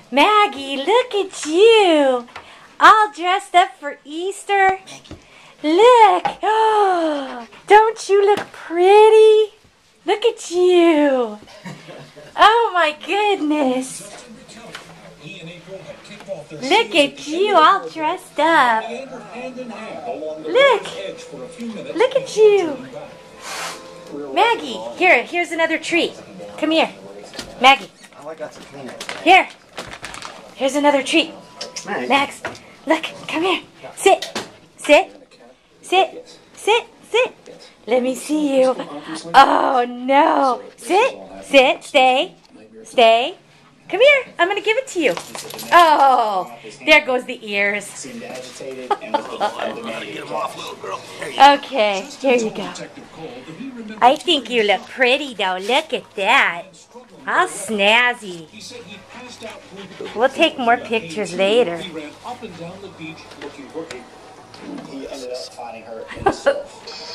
Maggie, look at you. All dressed up for Easter. Look. Oh, don't you look pretty? Look at you. Oh my goodness. Look at you all dressed up. Look. Look at you. Maggie, here's another treat. Come here. Maggie. Here. Here's another treat. Max, look, come here. Sit. Sit. Sit. Sit. Sit. Let me see you. Oh, no. Sit. Sit. Stay. Stay. Come here. I'm going to give it to you. Oh, there goes the ears. Okay, here you go. I think you look pretty, though. Look at that. How snazzy. We'll take more pictures later. He ended up finding her in the surf.